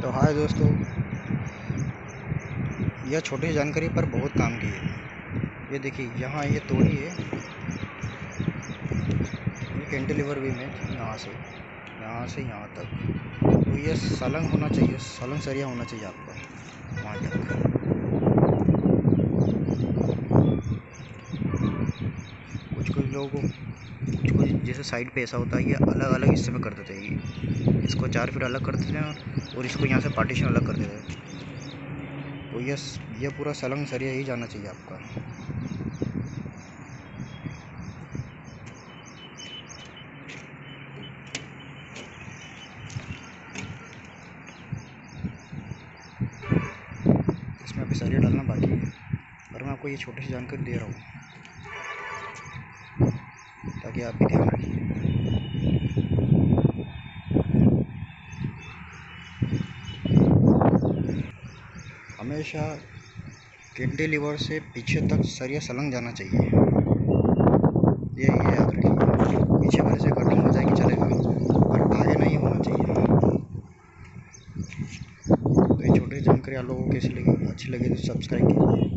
तो हाय दोस्तों, यह छोटी सी जानकारी पर बहुत काम की है। ये देखिए, यहाँ ये तोड़ी है, ये कैंटिलीवर बीम है। यहाँ से यहाँ तक तो ये सलंग होना चाहिए, सलंग सरिया होना चाहिए आपका वहाँ तक। कुछ लोगों को कुछ जैसे साइड पे ऐसा होता है, ये अलग अलग हिस्से में कर देते हैं। इसको 4 फीट अलग कर देते हैं और इसको यहाँ से पार्टीशन अलग कर देते हैं। तो ये पूरा सलंग सरिया ही जाना चाहिए आपका। इसमें अभी सरिया डालना बाकी है, पर मैं आपको ये छोटी सी जानकारी दे रहा हूँ ताकि आप भी ध्यान रखिए। हमेशा कैंटिलीवर से पीछे तक सरिया सलंग जाना चाहिए। ये याद रखिए, पीछे वाले से कटिंग हो जाएगी चलेगा, पर आगे नहीं होना चाहिए। तो ये छोटी जानकारी आप लोगों को कैसी लगी, अच्छी लगी तो सब्सक्राइब कीजिए।